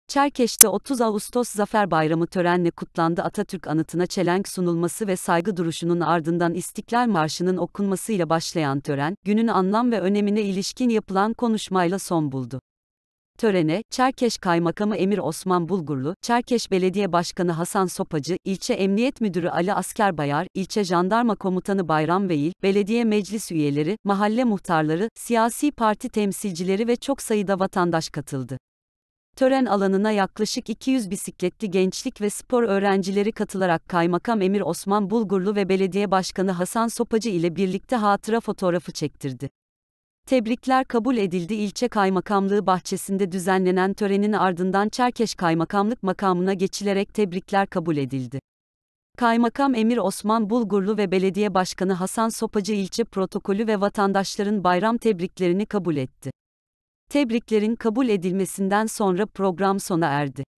Çerkeş'te 30 Ağustos Zafer Bayramı törenle kutlandı. Atatürk anıtına çelenk sunulması ve saygı duruşunun ardından İstiklal Marşı'nın okunmasıyla başlayan tören, günün anlam ve önemine ilişkin yapılan konuşmayla son buldu. Törene, Çerkeş Kaymakamı Emir Osman Bulgurlu, Çerkeş Belediye Başkanı Hasan Sopacı, İlçe Emniyet Müdürü Ali Askerbayar, İlçe Jandarma Komutanı Bayram Beyil, belediye meclis üyeleri, mahalle muhtarları, siyasi parti temsilcileri ve çok sayıda vatandaş katıldı. Tören alanına yaklaşık 200 bisikletli gençlik ve spor öğrencileri katılarak Kaymakam Emir Osman Bulgurlu ve Belediye Başkanı Hasan Sopacı ile birlikte hatıra fotoğrafı çektirdi. Tebrikler kabul edildi. İlçe Kaymakamlığı bahçesinde düzenlenen törenin ardından Çerkeş Kaymakamlık makamına geçilerek tebrikler kabul edildi. Kaymakam Emir Osman Bulgurlu ve Belediye Başkanı Hasan Sopacı ilçe protokolü ve vatandaşların bayram tebriklerini kabul etti. Tebriklerin kabul edilmesinden sonra program sona erdi.